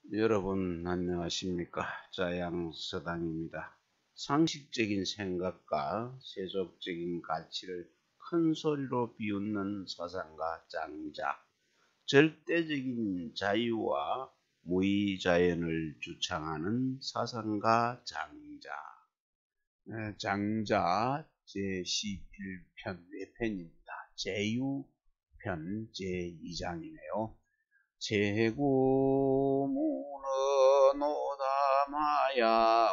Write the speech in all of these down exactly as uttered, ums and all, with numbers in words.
여러분 안녕하십니까? 자양서당입니다. 상식적인 생각과 세속적인 가치를 큰 소리로 비웃는 사상가 장자, 절대적인 자유와 무의자연을 주창하는 사상가 장자. 네, 장자 제십일 편 외편입니다. 제유편 제이 장이네요. 제구문어 노담하야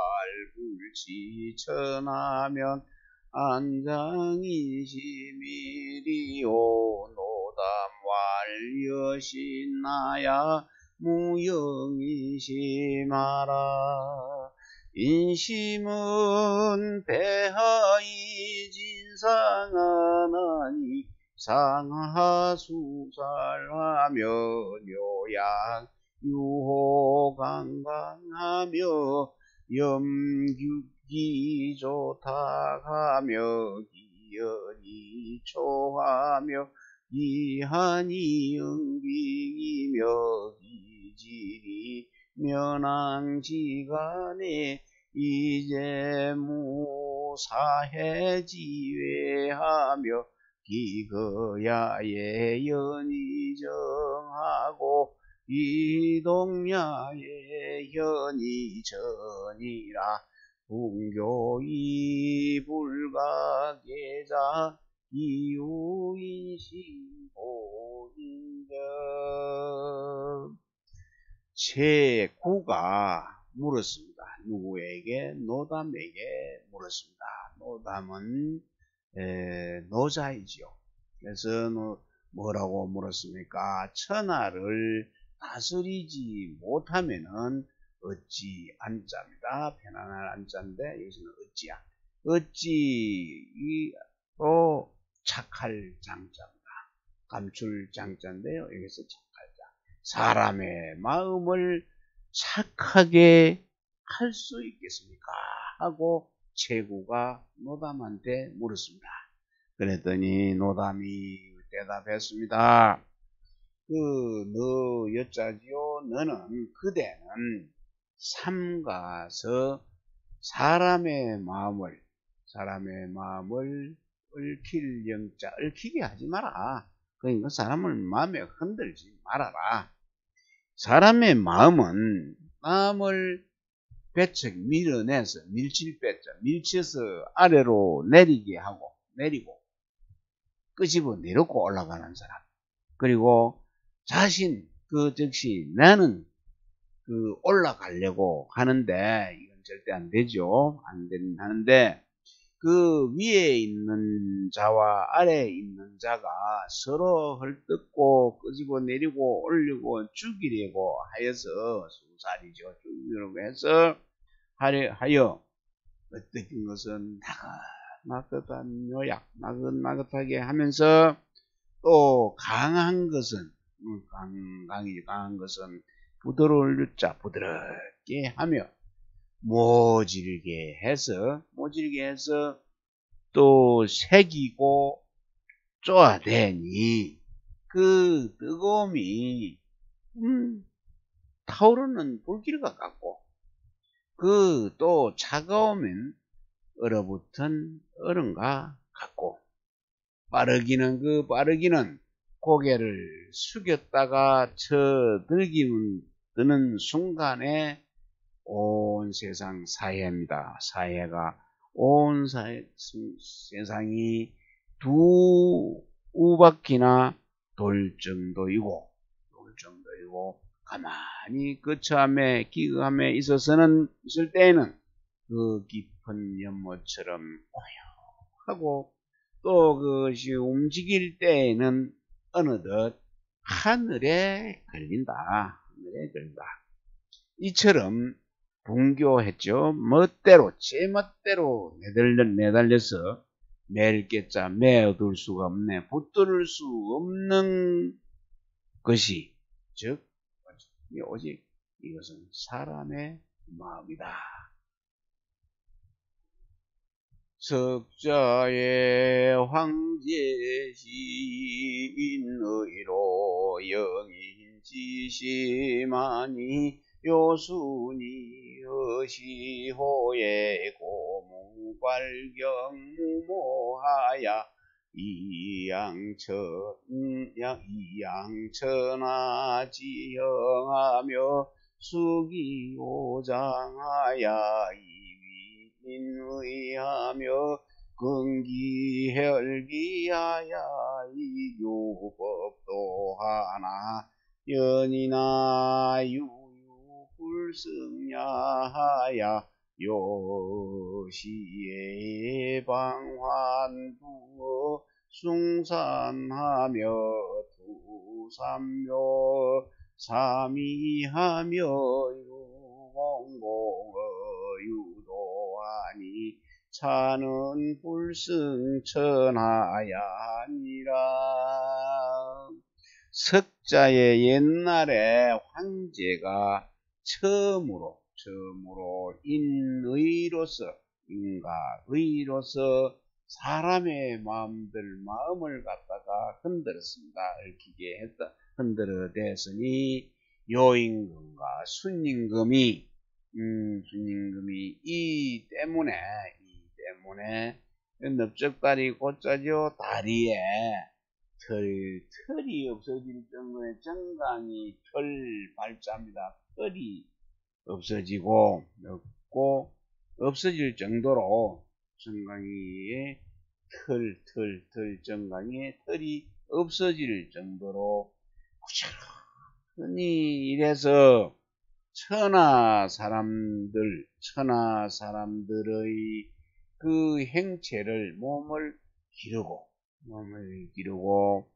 왈불지천하면 안장이시미리오 노담왈여신나야 무영이시마라. 인심은 배하이 진상하나니 상하수살하며 묘양 유호강강하며 염규기 좋다하며 기연이 초하며 이한이 영빙이며 기질이 면왕지간에 이제 무사해지외하며 기거야의 연이정하고 이동야의 현이전이라. 분교이 불가계자 이유인신보인정. 제구가 물었습니다. 누구에게? 노담에게 물었습니다. 노담은 에, 노자이지요. 그래서 뭐라고 물었습니까? 천하를 다스리지 못하면은 어찌 안자입니다. 편안한 안자인데 여기서는 어찌야. 어찌 또 착할 장자입니다. 감출 장자인데요. 여기서 착할 자. 사람의 마음을 착하게 할 수 있겠습니까? 하고 제구가 노담한테 물었습니다. 그랬더니 노담이 대답했습니다. 그 너 여자지요. 너는 그대는 삼가서 사람의 마음을 사람의 마음을 얽힐 영자 얽히게 하지 마라. 그러니까 사람을 마음에 흔들지 말아라. 사람의 마음은 마음을 배척 밀어내서 밀칠 뺐죠. 밀쳐서 아래로 내리게 하고 내리고 끄집어 내려고 올라가는 사람. 그리고 자신 그 즉시 나는 그 올라가려고 하는데 이건 절대 안 되죠. 안 되는 하는데 그 위에 있는 자와 아래에 있는 자가 서로 헐뜯고 끄집어 내리고 올리고 죽이려고 하여서 수살이죠. 죽이려고 해서 하여 어떤 것은 나긋나긋한 요약 나긋나긋하게 하면서 또 강한 것은 강강이 강한 것은 부드러울 유자 부드럽게 하며 모질게 해서 모질게 해서 또 새기고 쪼아대니 그 뜨거움이 음, 타오르는 불길과 같고 그 또 차가우면 얼어붙은 얼음과 같고 빠르기는 그 빠르기는 고개를 숙였다가 쳐들기는 드는 순간에 온 세상 사해입니다. 사해가 온 사해, 세상이 두 우바퀴나 돌 정도이고 돌 정도이고 가만히 거처함에 기거함에 있어서는 있을 때에는 그 깊은 연못처럼 고요하고 또 그것이 움직일 때에는 어느덧 하늘에 걸린다. 하늘에 걸린다. 이처럼 분교했죠. 멋대로 제 멋대로 내달려, 내달려서 매일께자 매어둘 수가 없네. 붙들 수 없는 것이 즉 오직 이것은 사람의 마음이다. 석자의 황제시인의로 영인 지시마니 요순이 허시호에 고무발경무모하야 이양천 이양천하 지형하며 수기오장하야 이위인의하며 근기혈기하야 이교법도 하나 연이나 유유불승야하야 요시에 방환두어 숭산하며 두삼묘 삼위하며 유공공어 유도하니 차는 불승천하야 아니라. 석자의 옛날에 황제가 처음으로 처음으로 인의로서 인가의로서 사람의 마음들 마음을 갖다가 흔들었습니다. 얽히게 했다. 흔들어 대으니 요임금과 순임금이 음, 순임금이 이 때문에 이 때문에 넓적다리 곧자죠. 다리에 털, 털이 없어질 정도의 정강이 털 발자입니다. 털이 없어지고 없고 없어질 정도로 정강이의 털, 털, 털 정강이의 털이 없어질 정도로 부지런히 이래서 천하 사람들, 천하 사람들의 그 행체를 몸을 기르고 몸을 기르고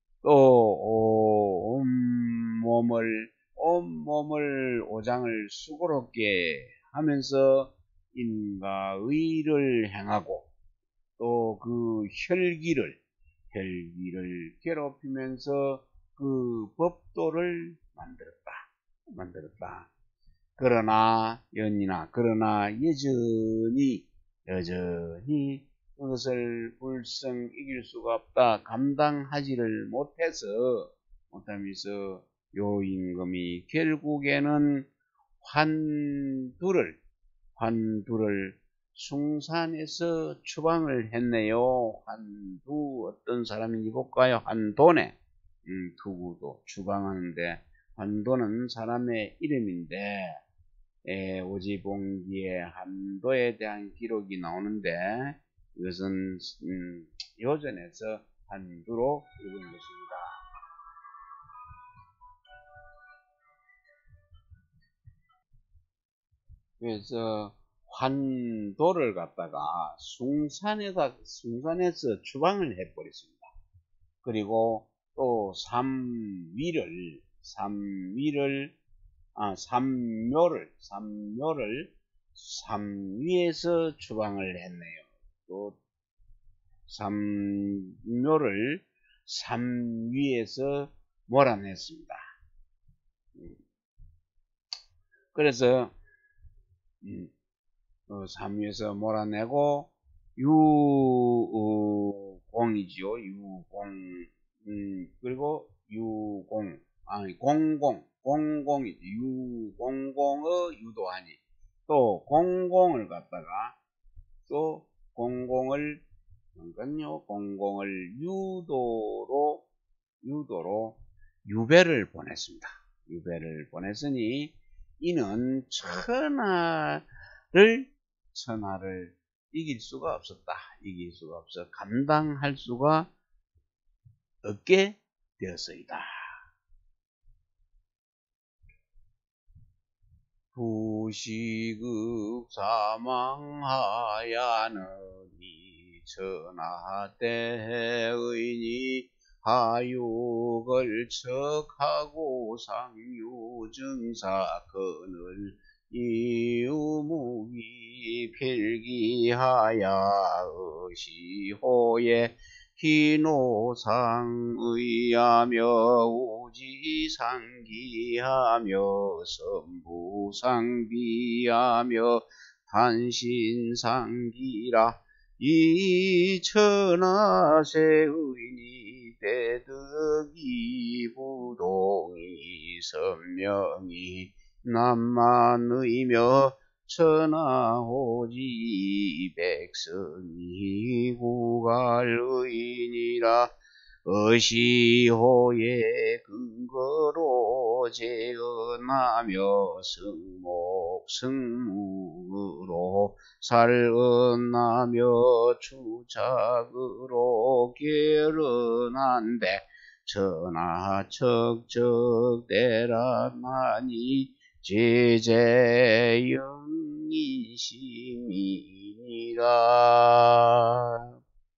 또 온 몸을 온 몸을 오장을 수고롭게 하면서 인과의를 행하고 또 그 혈기를 혈기를 괴롭히면서 그 법도를 만들었다 만들었다. 그러나 연이나 그러나 여전히 여전히 그것을 불성 이길 수가 없다. 감당하지를 못해서 못하면서 요임금이 결국에는 환두를 환두를 숭산에서 추방을 했네요. 환두 어떤 사람인지 볼까요? 환도네. 음, 두구도 추방하는데 환도는 사람의 이름인데 에, 오지봉기의 한도에 대한 기록이 나오는데 이것은 음, 요전에서 한두로 읽은 것입니다. 그래서 환도를 갖다가 숭산에다 숭산에서 추방을 해버렸습니다. 그리고 또 삼위를 삼위를 아 삼묘를 삼묘를 삼위에서 추방을 했네요. 또 삼묘를 삼위에서 몰아냈습니다. 그래서 음, 어, 삼위에서 몰아내고 유공이지요. 유공 음, 그리고 유공 아니 공공 공공이지 유공공의 유도하니 또 공공을 갖다가 또 공공을 그러니까요 공공을 유도로 유도로 유배를 보냈습니다. 유배를 보냈으니 이는 천하를 천하를 이길 수가 없었다. 이길 수가 없어 감당할 수가 없게 되었습니다. 부시급 사망하야느니 천하대의니 하육을 척하고 상유증사건을 이유무기 필기하야 의시호에 희노상의하며 우지상기하며 선부상비하며 단신상기라 이천하세의니 대득이 부동이 선명이 남만의며 천하오지 백성이 구갈의인이라 어시호의 근거로 재언하며 승목 승무로 살언하며 추착으로 결언한데 천하척적대란하니 제재영이심이니라.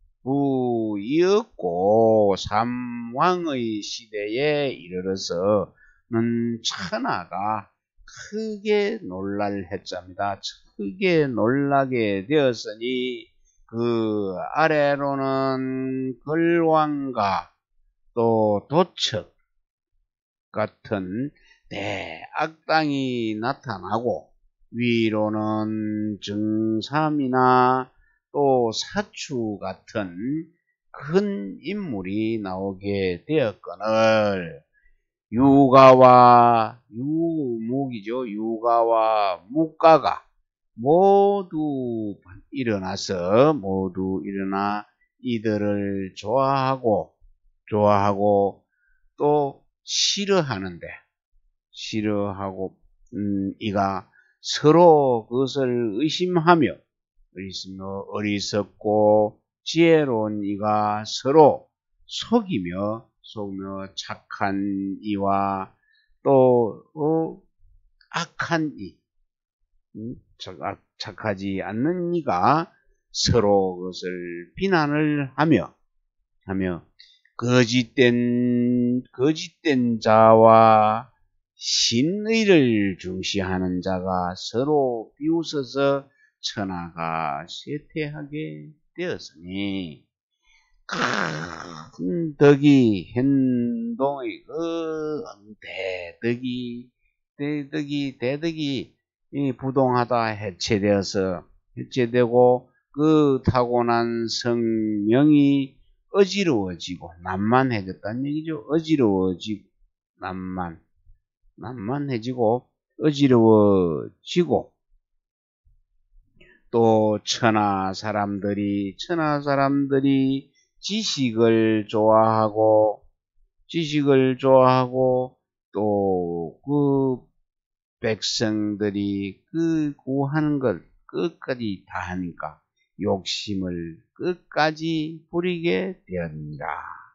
부이었고 삼왕의 시대에 이르러서는 천하가 크게 놀랄 해자입니다. 크게 놀라게 되었으니 그 아래로는 걸왕과 또 도척 같은 대악당이 나타나고 위로는 정삼이나 또 사추 같은 큰 인물이 나오게 되었거늘 유가와 유묵이죠. 유가와 묵가가 모두 일어나서 모두 일어나 이들을 좋아하고 좋아하고 또 싫어하는데 싫어하고 음, 이가 서로 그것을 의심하며 의심하며 어리석고 지혜로운 이가 서로 속이며 속며 착한 이와 또 어, 악한 이 음, 착, 착하지 않는 이가 서로 그것을 비난을 하며 하며 거짓된 거짓된 자와 신의를 중시하는 자가 서로 비웃어서 천하가 쇠퇴하게 되었으니 큰 덕이 현동의 그 대덕이 대덕이 대덕이 부동하다 해체되어서 해체되고 그 타고난 성명이 어지러워지고 난만해졌다는 얘기죠. 어지러워지고 난만 난만해지고 어지러워지고 또 천하 사람들이 천하 사람들이 지식을 좋아하고 지식을 좋아하고 또 그 백성들이 그 구하는 걸 끝까지 다 하니까 욕심을 끝까지 부리게 되었느니라.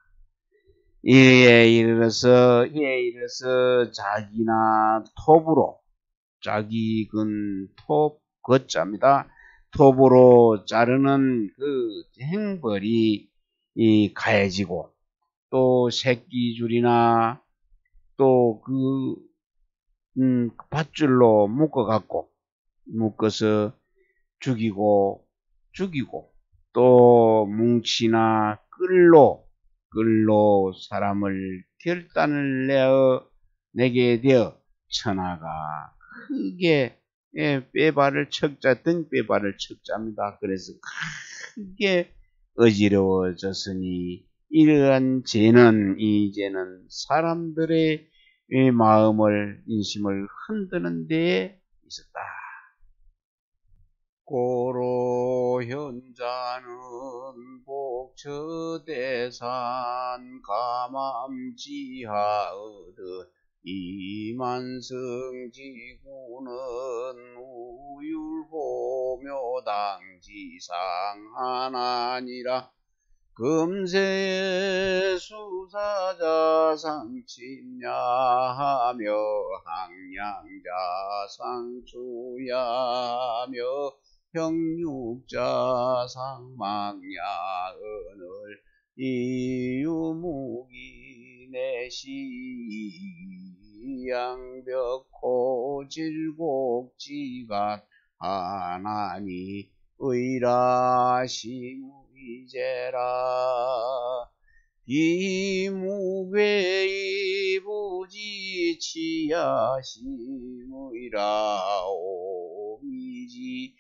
이에 이르러서 이에 이르러서 자기나 톱으로 자기 근 톱 거자입니다. 톱으로 자르는 그 행벌이 이 가해지고 또 새끼줄이나 또 그 음, 밧줄로 묶어갖고 묶어서 죽이고 죽이고 또 뭉치나 끌로 끌로 사람을 결단을 내어 내게 되어 천하가 크게 예, 빼발을 척자 등 빼발을 척자입니다. 그래서 크게 어지러워졌으니 이러한 죄는 이 죄는 사람들의 마음을 인심을 흔드는 데에 있었다. 고로 현자는 복처대산 가맘지하얻은 이만성지구는 우율호묘당지상하나니라. 금세 수사자 상침야하며 항량자 상추야하며 형육자 상망야은을 이유무기 내시양벽호 질곡지가 하나니 의라시무이제라. 이무괴이 부지치야시무이라. 오미지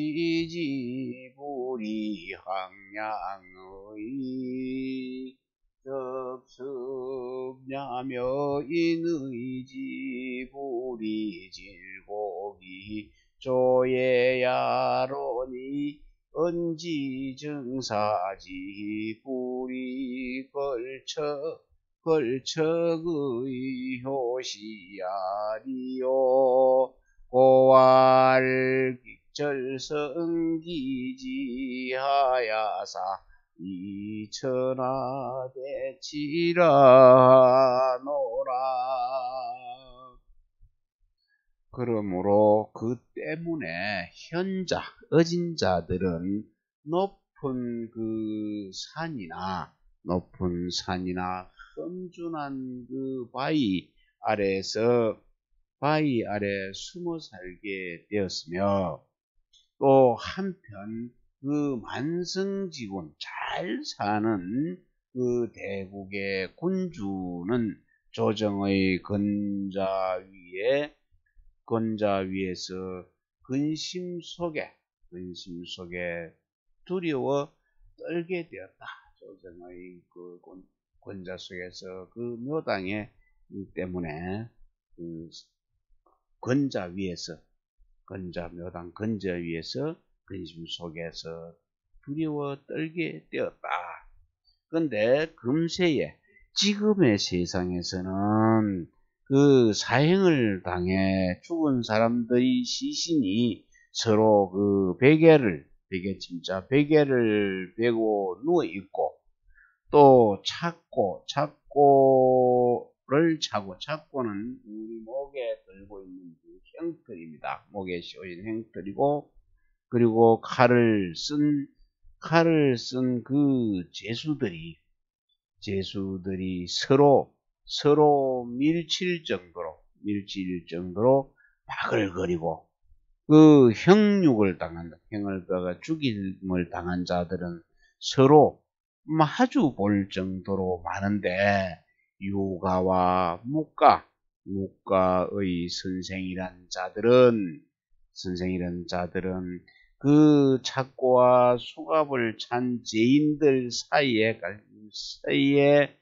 성지지 불이항량의 접습냐며 인의 지불이 질곡이 조예야로니 언지증사지 불이 걸쳐 걸척의 효시야리요 고알 절성기지하야사 이천하대치라노라. 그러므로 그 때문에 현자, 어진 자들은 높은 그 산이나 높은 산이나 험준한 그 바위 아래에서 바위 아래 숨어 살게 되었으며, 또 한편 그 만성지군 잘 사는 그 대국의 군주는 조정의 근자 위에 근자 위에서 근심 속에 근심 속에 두려워 떨게 되었다. 조정의 그 권자 속에서 그 묘당에 때문에 그 근자 위에서 근자 묘당 근자 위에서 근심 속에서 두려워 떨게 되었다. 그런데 금세에 지금의 세상에서는 그 사형을 당해 죽은 사람들의 시신이 서로 그 베개를 베개 진짜 베개를 베고 누워 있고, 또 찾고 찾고를 차고 찾고는 우리 목에 들고 있는 그 형틀입니다. 목에 씌워진 형틀이고, 그리고 칼을 쓴 칼을 쓴 그 제수들이 제수들이 서로 서로 밀칠 정도로 밀칠 정도로 바글거리고, 그 형육을 당한 형을 배가 죽임을 당한 자들은 서로 마주 볼 정도로 많은데, 유가와 묵가 묵가의 선생이란 자들은 선생이란 자들은 그 착고와 수갑을 찬 죄인들 사이에 사이에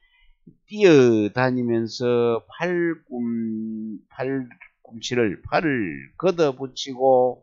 뛰어다니면서 팔꿈 팔꿈치를 팔을 걷어붙이고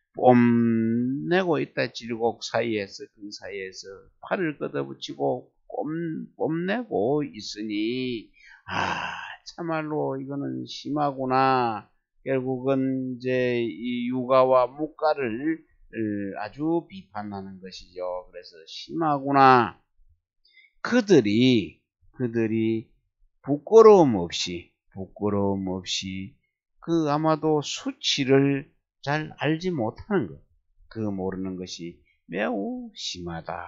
뽐내고 있다. 질곡 사이에서 그 사이에서 팔을 걷어붙이고 뽐, 뽐내고 있으니, 아 참말로 이거는 심하구나. 결국은 이제 이 유가와 묵가를 아주 비판하는 것이죠. 그래서 심하구나. 그들이 그들이 부끄러움 없이 부끄러움 없이 그 아마도 수치를 잘 알지 못하는 것, 그 모르는 것이 매우 심하다.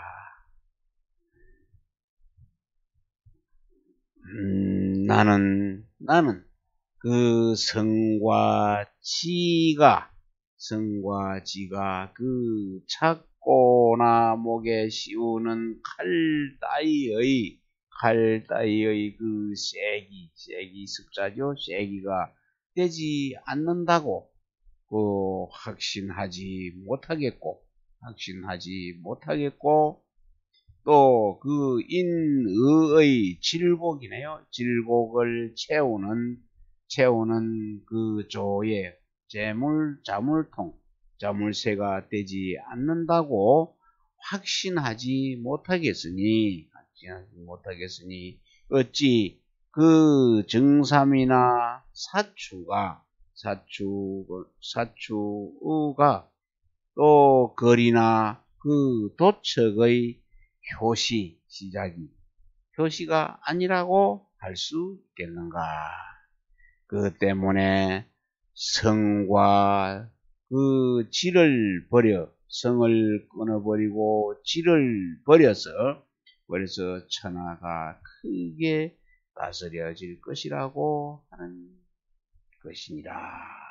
음, 나는 나는 그 성과 지가 성과 지가 그 찾고나 목에 씌우는 칼 따위의 칼 따위의 그 쐐기 쐐기 습자죠. 쐐기가 되지 않는다고 그 확신하지 못하겠고 확신하지 못하겠고 또 그 인의의 질곡이네요. 질곡을 채우는 채우는 그 조에 재물 자물통 자물쇠가 되지 않는다고 확신하지 못하겠으니 확신하지 못하겠으니 어찌 그 정삼이나 사추가 사추 사추가 또 거리나 그 도척의 효시 시작이 효시가 아니라고 할 수 있겠는가? 그 때문에 성과 그 질을 버려 성을 끊어버리고 질을 버려서 그래서 천하가 크게 다스려질 것이라고 하는 것이니라.